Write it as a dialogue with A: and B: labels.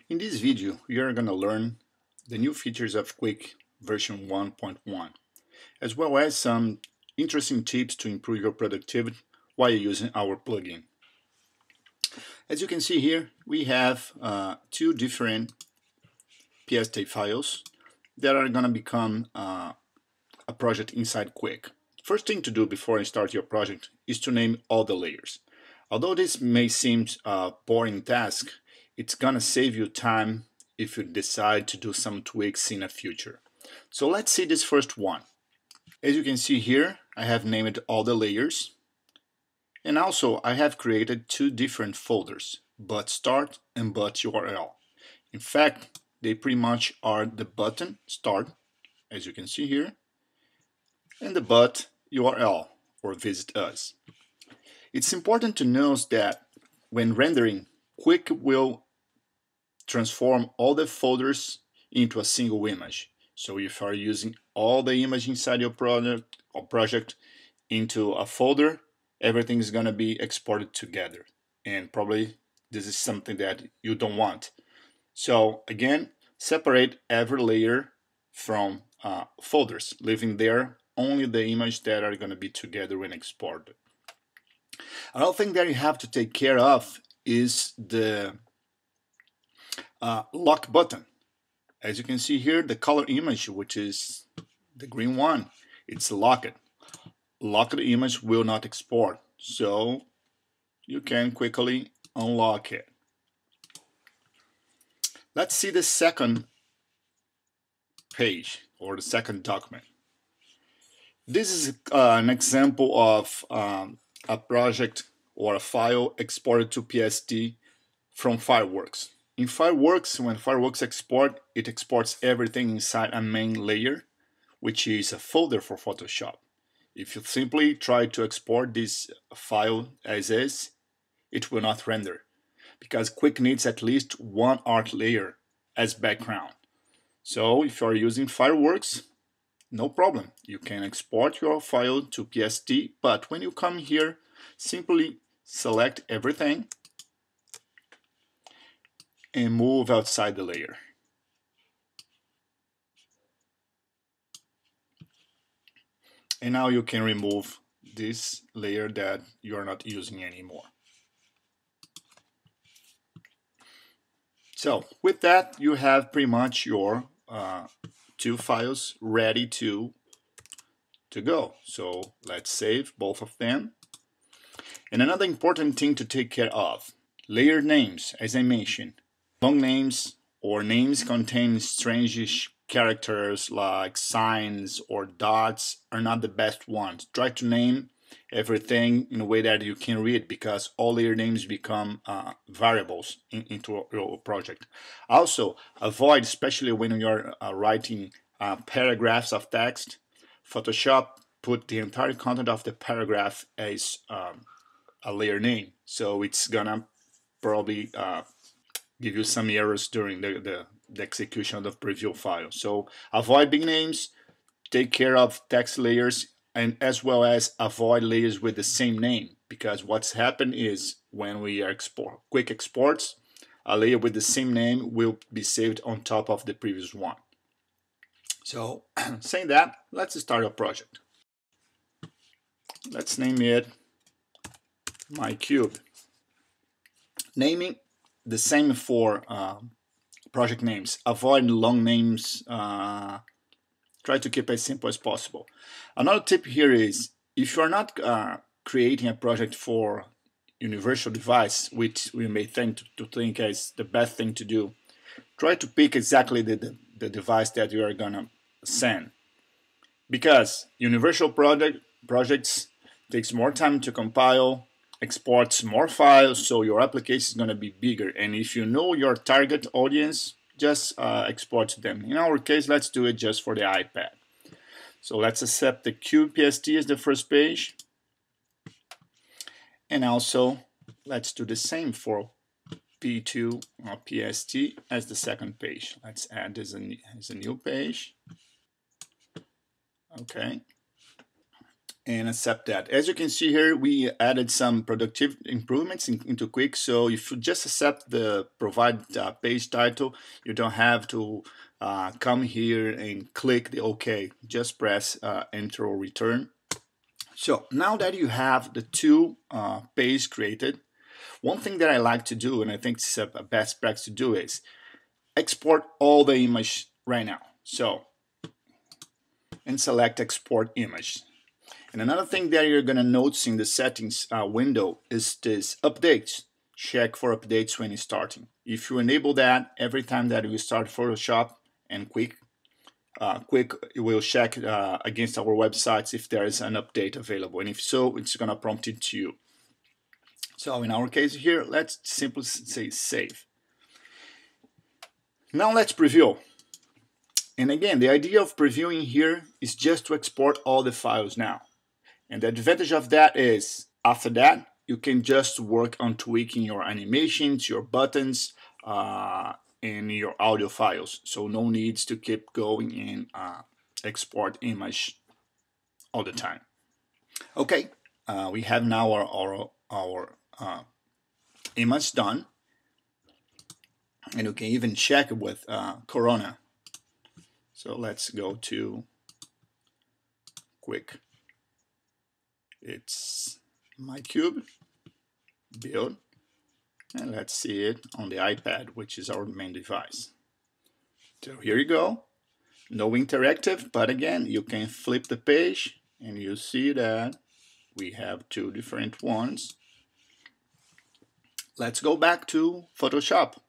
A: In this video, we are going to learn the new features of Kwik version 1.1, as well as some interesting tips to improve your productivity while using our plugin. As you can see here, we have two different PST files that are going to become a project inside Kwik. First thing to do before you start your project is to name all the layers. Although this may seem a boring task, it's gonna save you time if you decide to do some tweaks in the future. So let's see this first one. As you can see here, I have named all the layers, and also I have created two different folders, but start and but URL. In fact, they pretty much are the button start, as you can see here, and the but URL, or visit us. It's important to note that when rendering, Kwik will transform all the folders into a single image. So if you are using all the image inside your product or project into a folder, everything is going to be exported together. And probably this is something that you don't want. So again, separate every layer from folders, leaving there only the image that are going to be together when exported. Another thing that you have to take care of is the lock button. As you can see here, the color image, which is the green one, it's locked. Locked image will not export, so you can quickly unlock it. Let's see the second page or the second document. This is an example of a project or a file exported to PST from Fireworks. In Fireworks, when Fireworks export, it exports everything inside a main layer, which is a folder for Photoshop. If you simply try to export this file as is, it will not render, because Kwik needs at least one art layer as background. So if you are using Fireworks, no problem. You can export your file to PST, but when you come here, simply select everything and move outside the layer. And now you can remove this layer that you are not using anymore. So with that, you have pretty much your two files ready to go. So let's save both of them. And another important thing to take care of, layer names, as I mentioned. Long names or names containing strange characters like signs or dots are not the best ones. Try to name everything in a way that you can read, because all layer names become variables into your project. Also, avoid, especially when you're writing paragraphs of text, Photoshop put the entire content of the paragraph as a layer name. So it's gonna probably give you some errors during the execution of the preview file. So avoid big names, take care of text layers, and as well as avoid layers with the same name, because what's happened is when we export Kwik exports, a layer with the same name will be saved on top of the previous one. So saying that, let's start a project. Let's name it My Cube. Naming the same for project names. Avoid long names. Try to keep it as simple as possible. Another tip here is, if you're not creating a project for universal device, which we may tend to think as the best thing to do, try to pick exactly the device that you are gonna send, because universal projects takes more time to compile, exports more files, so your application is going to be bigger. And if you know your target audience, just export to them. In our case, let's do it just for the iPad. So let's accept the Cube PST as the first page, and also let's do the same for P2 or PST as the second page. Let's add as a new page. Okay. and accept that. As you can see here, we added some productive improvements into Kwik. So if you just accept the provided page title, you don't have to come here and click the OK. Just press enter or return. So now that you have the two pages created, one thing that I like to do, and I think it's a best practice to do, is export all the image right now. So, and select export image. And another thing that you're going to notice in the settings window is this updates. Check for updates when you're starting. If you enable that, every time that you start Photoshop and Kwik will check against our websites if there is an update available. And if so, it's going to prompt it to you. So in our case here, let's simply say save. Now let's preview. And again, the idea of previewing here is just to export all the files now. And the advantage of that is, after that, you can just work on tweaking your animations, your buttons, and your audio files. So no needs to keep going and export image all the time. Okay, we have now our image done. And you can even check it with Corona. So let's go to Kwik. It's my cube, build, and let's see it on the iPad, which is our main device. So here you go. No interactive, but again, you can flip the page and you see that we have two different ones. Let's go back to Photoshop.